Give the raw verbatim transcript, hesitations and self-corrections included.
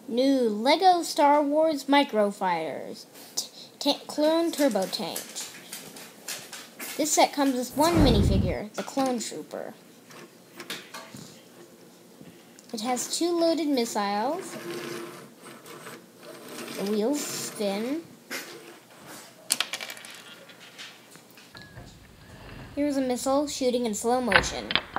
New Lego Star Wars Microfighters t- Clone Turbo Tank. This set comes with one minifigure, the Clone Trooper. It has two loaded missiles. The wheels spin. Here's a missile shooting in slow motion.